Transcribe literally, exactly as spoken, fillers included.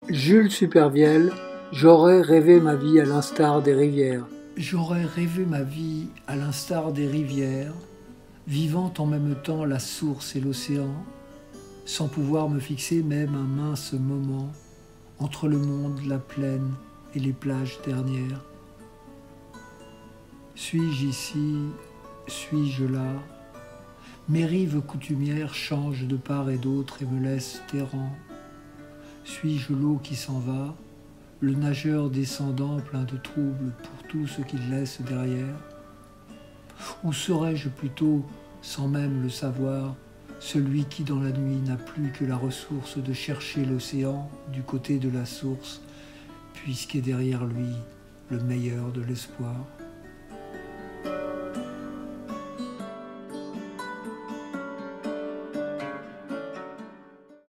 Jules Supervielle, j'aurais rêvé ma vie à l'instar des rivières. J'aurais rêvé ma vie à l'instar des rivières, vivant en même temps la source et l'océan, sans pouvoir me fixer même un mince moment entre le monde, la plaine et les plages dernières. Suis-je ici, suis-je là? Mes rives coutumières changent de part et d'autre et me laissent errant. Suis-je l'eau qui s'en va, le nageur descendant plein de troubles pour tout ce qu'il laisse derrière? Ou serais-je plutôt, sans même le savoir, celui qui dans la nuit n'a plus que la ressource de chercher l'océan du côté de la source, puisqu'est derrière lui le meilleur de l'espoir?